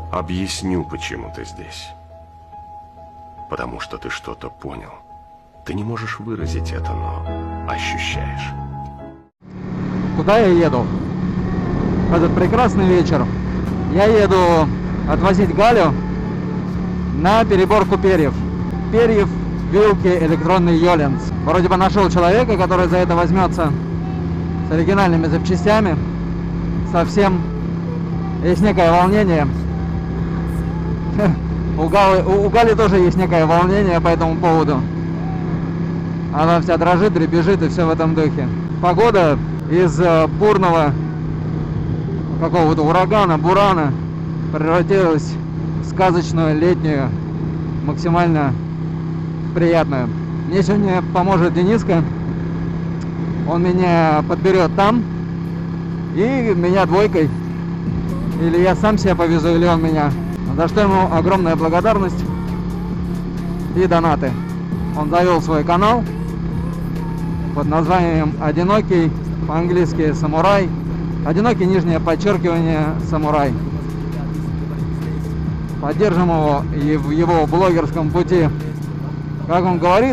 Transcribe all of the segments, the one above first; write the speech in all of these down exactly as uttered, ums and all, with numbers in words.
Объясню, почему ты здесь. Потому что ты что-то понял. Ты не можешь выразить это, но ощущаешь. Куда я еду? В этот прекрасный вечер я еду отвозить Галю на переборку перьев. Перьев, вилки, электронный Йоленс. Вроде бы нашел человека, который за это возьмется, с оригинальными запчастями. Совсем есть некое волнение. У Гали, у, у Гали тоже есть некое волнение по этому поводу. Она вся дрожит, дребезжит и все в этом духе. Погода из бурного какого-то урагана, бурана превратилась в сказочную, летнюю, максимально приятную. Мне сегодня поможет Дениска. Он меня подберет там. И меня двойкой. Или я сам себя повезу, или он меня. За что ему огромная благодарность и донаты. Он завел свой канал под названием «Одинокий», по-английски «Самурай». «Одинокий», нижнее подчеркивание, «Самурай». Поддержим его и в его блогерском пути. Как он говорит,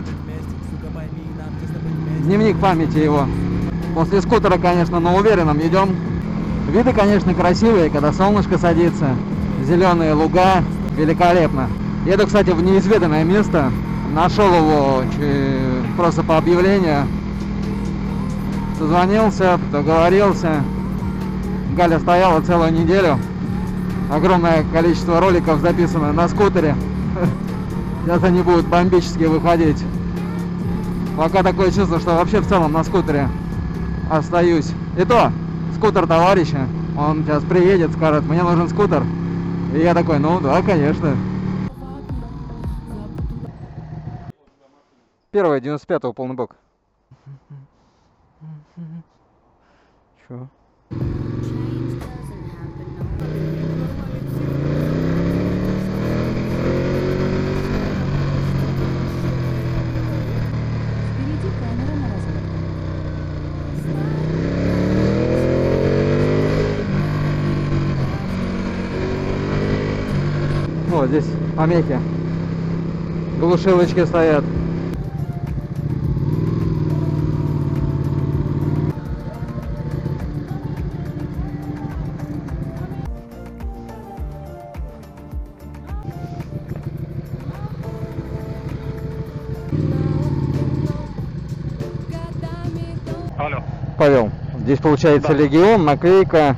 дневник памяти его. После скутера, конечно, на уверенном идем. Виды, конечно, красивые, когда солнышко садится. Зеленые луга, великолепно. Еду, кстати, в неизведанное место. Нашел его просто по объявлению. Созвонился, договорился. Галя стояла целую неделю. Огромное количество роликов записано на скутере. Сейчас они будут бомбически выходить. Пока такое чувство, что вообще в целом на скутере остаюсь. И то, скутер товарища. Он сейчас приедет, скажет, мне нужен скутер. И я такой, ну да, конечно. Первое, девяносто пятого, полный бок. Чё? Вот здесь помехи. Глушилочки стоят. Алло. Павел, здесь получается, да. Легион, наклейка.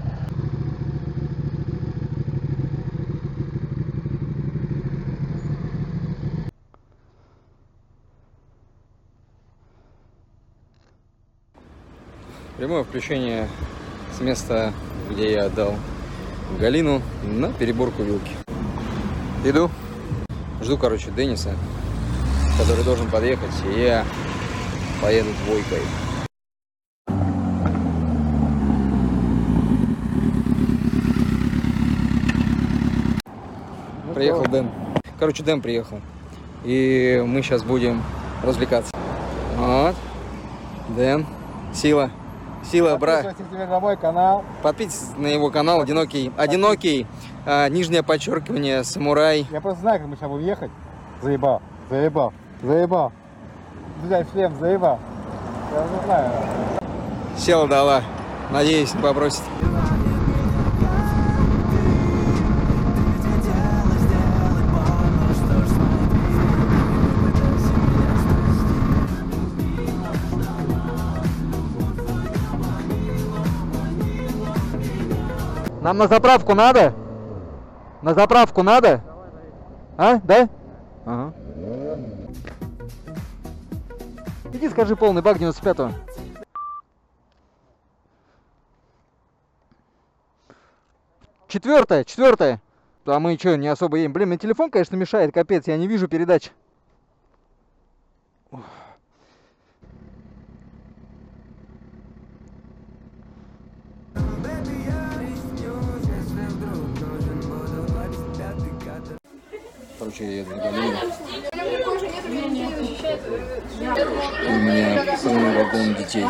Прямое включение с места, где я отдал Галину, на переборку вилки. Иду, жду, короче, Дениса, который должен подъехать, и я поеду двойкой. Ну, приехал что? Дэн. Короче, Дэн приехал. И мы сейчас будем развлекаться. Вот. Дэн. Сила. Сила, брат. Подписывайтесь на мой канал. Подписывайтесь на его канал. Одинокий. Одинокий. А, нижнее подчеркивание, Самурай. Я просто знаю, как мы сейчас будем ехать. Заебал. Заебал. Заебал. Взять шлем, заебал. Я не знаю. Села дала. Надеюсь, не попросит. Нам на заправку надо? На заправку надо? А, да? Ага. Иди скажи полный бак девяносто пятого. Четвертое, четвертое. А мы что, не особо едем? Блин, мне телефон, конечно, мешает, капец, я не вижу передач. Короче, я еду на Галину. У меня полный вагон детей.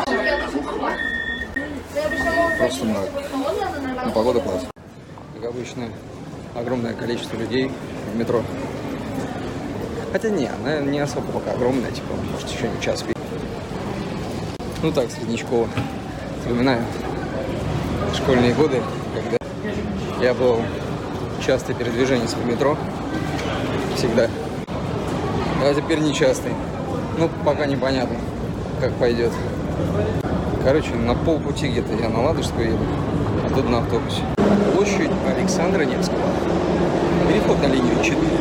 Просто мрак. Ну, погода классная. Как обычно, огромное количество людей в метро. Хотя не, она не особо пока огромная, типа, может, еще не час пик. Ну так, среднячково. Вспоминаю школьные годы, когда я был частый передвиженец по метро. Всегда. А теперь не частый. Ну, пока непонятно, как пойдет. Короче, на полпути где-то я на Ладожскую еду, а тут на автобусе. Площадь Александра Невского. Переход на линию четыре.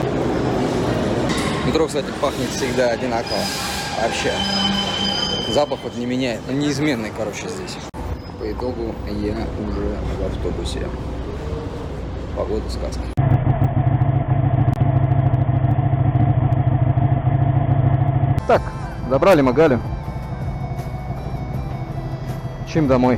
Метро, кстати, пахнет всегда одинаково. Вообще. Запах вот не меняет. Он неизменный, короче, здесь. По итогу я уже в автобусе. Погода сказка. Так, забрали мы Галю. Чим домой.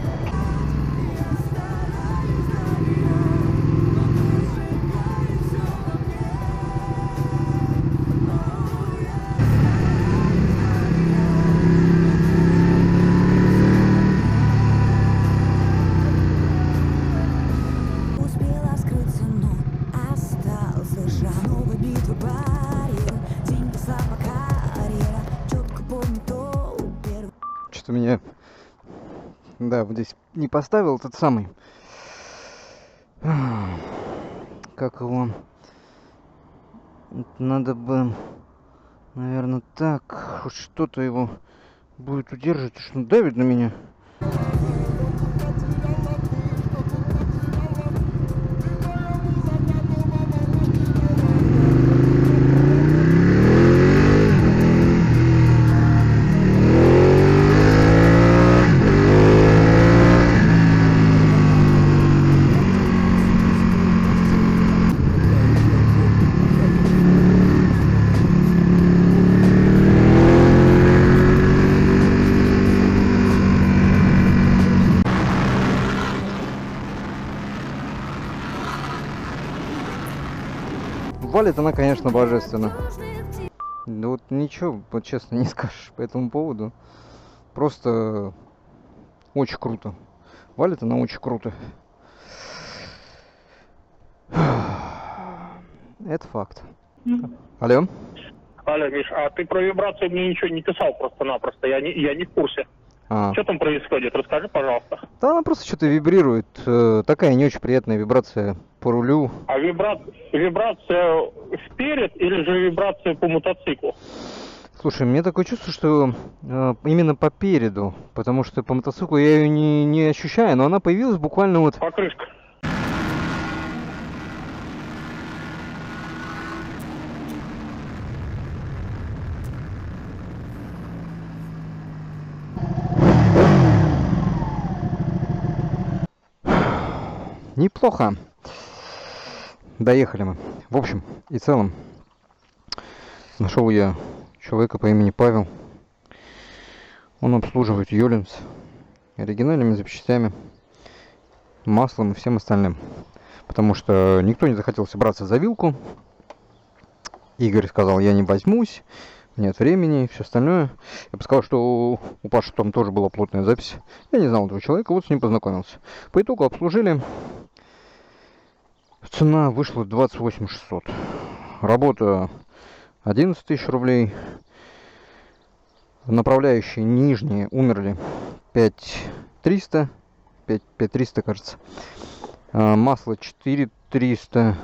Успела скрыться, но остался шаг. Новая битва барьер, день запах карьера, четко помню первый. Что-то меня... Да, вот здесь не поставил тот самый... Как его... Надо бы... Наверное, так... Хоть что-то его будет удерживать, что он давит на меня. Валит она, конечно, божественно. Да вот ничего, вот честно, не скажешь по этому поводу. Просто очень круто. Валит она очень круто. Это факт. Алло? Алло, Миш, а ты про вибрацию мне ничего не писал просто-напросто, я не, я не в курсе. А. Что там происходит? Расскажи, пожалуйста. Да она просто что-то вибрирует. Э, такая не очень приятная вибрация по рулю. А вибра... вибрация вперед или же вибрация по мотоциклу? Слушай, мне такое чувство, что э, именно по переду. Потому что по мотоциклу я ее не, не ощущаю, но она появилась буквально вот... Покрышка. Неплохо. Доехали мы. В общем и целом, нашел я человека по имени Павел. Он обслуживает Йолинс оригинальными запчастями, маслом и всем остальным. Потому что никто не захотелся браться за вилку. Игорь сказал, я не возьмусь, нет времени и все остальное. Я бы сказал, что у Паши там тоже была плотная запись. Я не знал этого человека, вот с ним познакомился. По итогу обслужили. Цена вышла двадцать восемь шестьсот. Работа одиннадцать тысяч рублей. Направляющие нижние умерли пять триста. пять триста, кажется. А, масло четыре триста.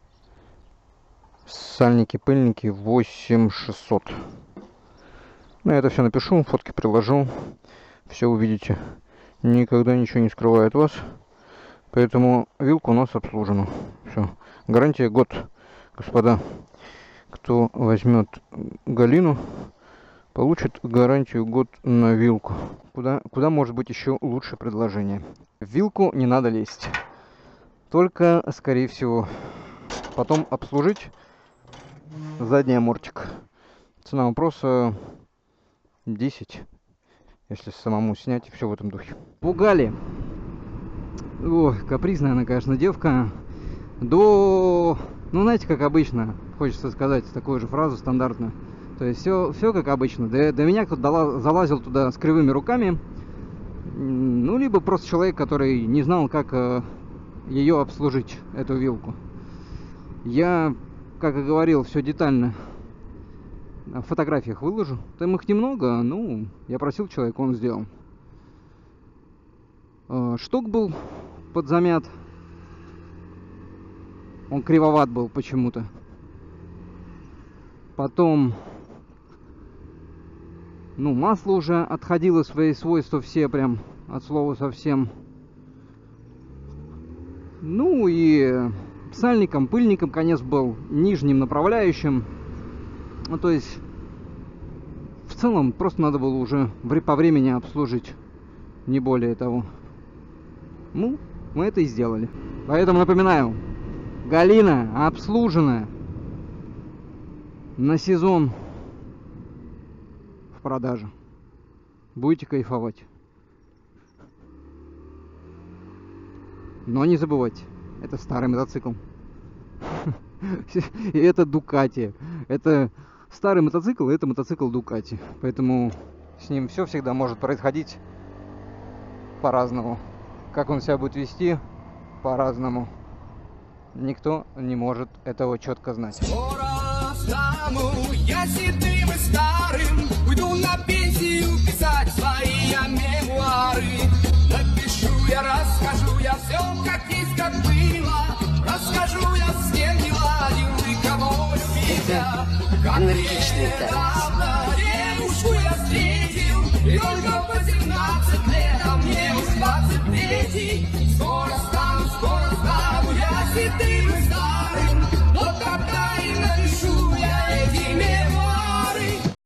Сальники, пыльники восемь шестьсот. Ну, я это все напишу, фотки приложу. Все увидите. Никогда ничего не скрываю от вас. Поэтому вилка у нас обслужена. Все. Гарантия год, господа. Кто возьмет Галину, получит гарантию год на вилку. Куда, куда может быть еще лучше предложение? В вилку не надо лезть. Только, скорее всего, потом обслужить задний амортик. Цена вопроса десять. Если самому снять, и все в этом духе. Пугали. Ой, капризная она, конечно, девка. До... Ну, знаете, как обычно, хочется сказать такую же фразу стандартную. То есть все, все как обычно. До, до меня кто-то залазил туда с кривыми руками. Ну, либо просто человек, который не знал, как э, ее обслужить, эту вилку. Я, как и говорил, все детально в фотографиях выложу. Там их немного, ну, я просил человека, он сделал. Шток был подзамят. Он кривоват был почему-то. Потом, ну, масло уже отходило свои свойства все прям от слова совсем. Ну и сальником, пыльником конец был нижним направляющим. Ну, то есть, в целом, просто надо было уже по времени обслужить, не более того. Ну, мы это и сделали. Поэтому напоминаю, Галина обслужена на сезон в продаже. Будете кайфовать. Но не забывайте, это старый мотоцикл. И это Дукати. Это старый мотоцикл, и это мотоцикл Дукати. Поэтому с ним все всегда может происходить по-разному. Как он себя будет вести, по-разному. Никто не может этого четко знать. Скоро стану я седым и старым, уйду на пенсию писать свои мемуары. Напишу я, расскажу я все, как есть, как было. Расскажу я, с кем не ладил и кого любил я. Как недавно девушку я встретил, и только по семнадцать лет, а мне уж двадцать третий. Скоро